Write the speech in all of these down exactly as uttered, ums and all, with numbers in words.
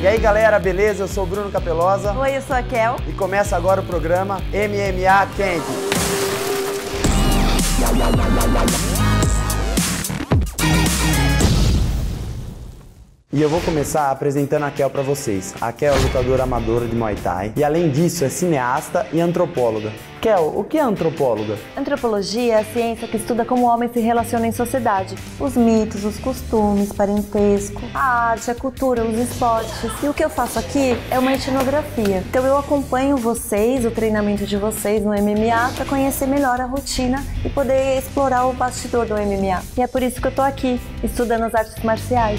E aí galera, beleza? Eu sou o Bruno Capelosa. Oi, eu sou a Kel. E começa agora o programa M M A Camp. E eu vou começar apresentando a Kel pra vocês. A Kel é lutadora amadora de Muay Thai e além disso é cineasta e antropóloga. Kel, o que é antropóloga? Antropologia é a ciência que estuda como o homem se relaciona em sociedade. Os mitos, os costumes, parentesco, a arte, a cultura, os esportes. E o que eu faço aqui é uma etnografia. Então eu acompanho vocês, o treinamento de vocês no M M A para conhecer melhor a rotina e poder explorar o bastidor do M M A. E é por isso que eu tô aqui, estudando as artes marciais.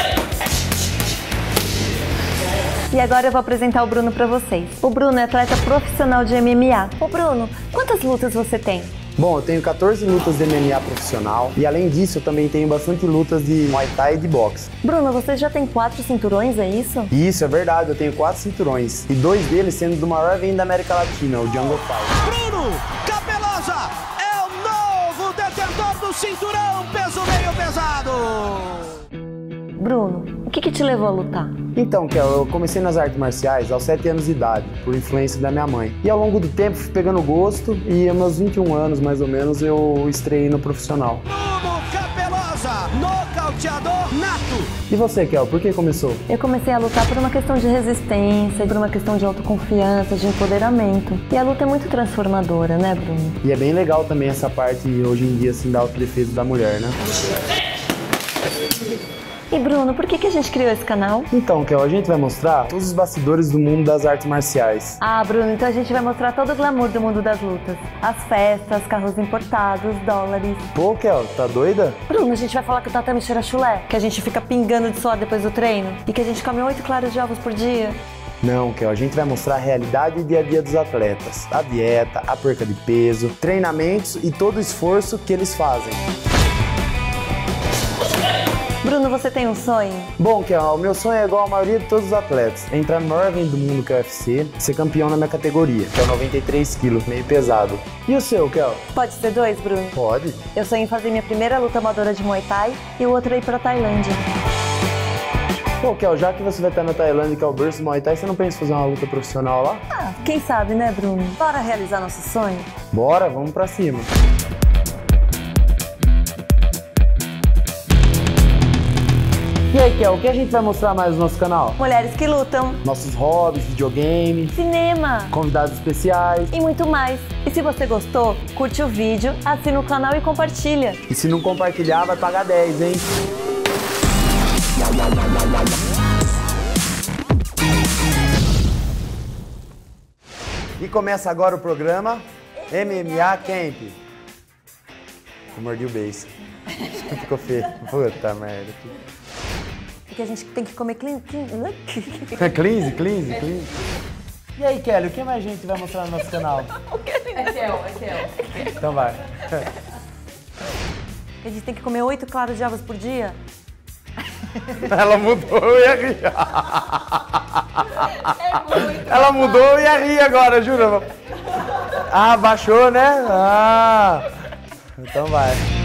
E agora eu vou apresentar o Bruno para vocês. O Bruno é atleta profissional de M M A. Ô Bruno, quantas lutas você tem? Bom, eu tenho quatorze lutas de M M A profissional e além disso eu também tenho bastante lutas de Muay Thai e de boxe. Bruno, você já tem quatro cinturões, é isso? Isso, é verdade, eu tenho quatro cinturões e dois deles sendo do maior evento da América Latina, o Jungle Fight. Bruno Capelosa é o novo detentor do cinturão peso meio pesado. Bruno, o que que te levou a lutar? Então, Kel, eu comecei nas artes marciais aos sete anos de idade, por influência da minha mãe. E ao longo do tempo fui pegando gosto e aos meus vinte e um anos, mais ou menos, eu estreiei no profissional. Bruno Capelosa, nocauteador nato. E você, Kel, por que começou? Eu comecei a lutar por uma questão de resistência, por uma questão de autoconfiança, de empoderamento. E a luta é muito transformadora, né, Bruno? E é bem legal também essa parte, hoje em dia, assim, da autodefesa da mulher, né? E Bruno, por que que a gente criou esse canal? Então, Kel, a gente vai mostrar todos os bastidores do mundo das artes marciais. Ah, Bruno, então a gente vai mostrar todo o glamour do mundo das lutas. As festas, carros importados, dólares. Pô, Kel, tá doida? Bruno, a gente vai falar que o tatame cheira chulé, que a gente fica pingando de suor depois do treino e que a gente come oito claros de ovos por dia. Não, Kel, a gente vai mostrar a realidade e dia a dia dos atletas. A dieta, a perca de peso, treinamentos e todo o esforço que eles fazem. Bruno, você tem um sonho? Bom, Kel, o meu sonho é igual a maioria de todos os atletas. É entrar no maior evento do mundo, que é o U F C, ser campeão na minha categoria, que é o noventa e três quilos, meio pesado. E o seu, Kel? Pode ser dois, Bruno? Pode. Eu sonho em fazer minha primeira luta amadora de Muay Thai e o outro é ir pra Tailândia. Pô, Kel, já que você vai estar na Tailândia, que é o berço do Muay Thai, você não pensa em fazer uma luta profissional lá? Ah, quem sabe, né, Bruno? Bora realizar nosso sonho? Bora, vamos pra cima. E aí, Kel, o que a gente vai mostrar mais no nosso canal? Mulheres que lutam, Nossos hobbies, videogame, cinema convidados especiais. e muito mais. E se você gostou, curte o vídeo, assina o canal e compartilha. E se não compartilhar, vai pagar dez, hein? E começa agora o programa M M A Camp. Eu mordi o beiço. Ficou feio. Puta merda. Porque a gente tem que comer clean, clean. Cleanse, cleanse, cleanse. E aí, Kelly, o que mais a gente vai mostrar no nosso canal? É Kel, é Kel. Então vai. A gente tem que comer oito claros de ovos por dia? Ela mudou e ia rir. É muito. Ela mudou e ia rir agora, jura? Ah, baixou, né? Ah. Então vai.